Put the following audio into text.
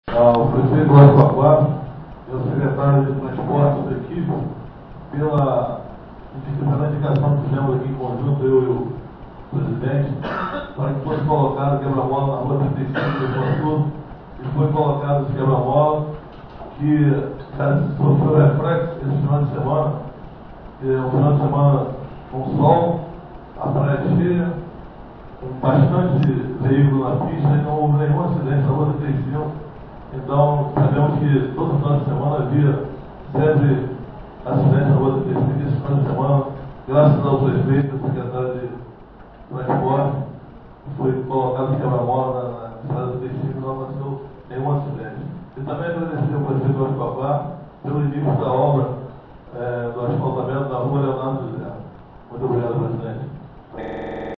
ao prefeito Guarapuava e ao secretário de Transporte da equipe pela indicação que fizemos aqui em conjunto, eu e o presidente, para que fosse colocado o quebra-mola na rua 35 do Porto, e foi colocado esse quebra-mola que sofreu reflexo esse final de semana, que é um final de semana com sol, a praia cheia, com bastante veículo na pista e não houve nenhum acidente na rua 35. Então, sabemos que todo final de semana havia sempre acidente na rua 35. Esse final de semana, graças ao prefeito e ao secretário de Transporte, foi colocado o quebra-mola na estrada 35 e não aconteceu nenhum acidente. E também agradecer ao prefeito Guarapuava pelo início da obra do asfaltamento da rua Leonardo José. Muito obrigado, presidente.